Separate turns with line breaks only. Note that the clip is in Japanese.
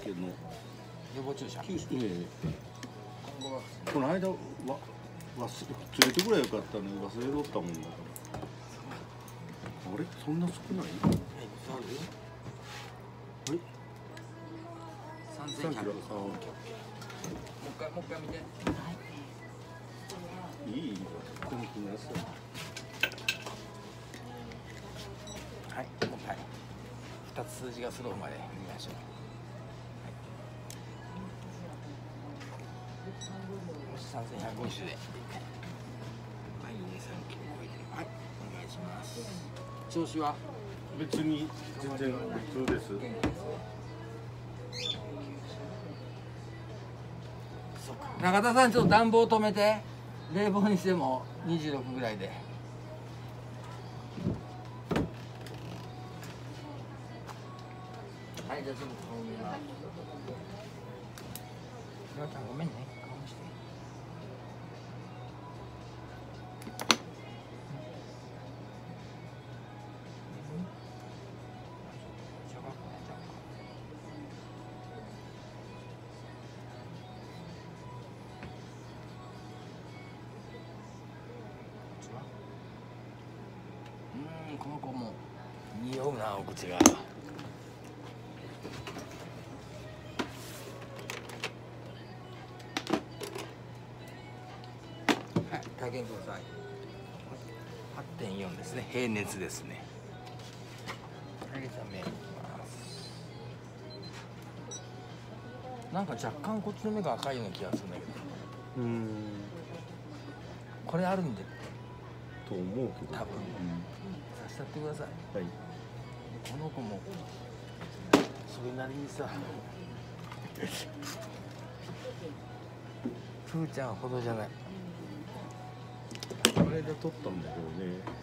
けの
予防注射。
この間連れてくらいよかったのに忘れとったもんだから。あれそんな少ない？
はい、3100。もう一回見て。
いいこの気になす。
はい、もう一回。2つ数字が揃うまで見ましょう。3150で。はい、23キロ超えてる。はい、お願いします。調子は？
別に全然普通です。
中田さん、ちょっと暖房止めて。冷房にしても26ぐらいで。はい、じゃあちょっと顔見ます。りょうちゃんごめんね。顔見して。この子も匂うな、お口が。はい、体験ください。8.4 ですね。平熱ですね。はい、じゃあ目いきます。なんか若干こっちの目が赤いような気がするんだけど。これあるんで。
と思うけど。
多分。させてやってください。
はい。
この子もそれなりにさ、ふーちゃんほどじゃない。
これで撮ったんだけどね。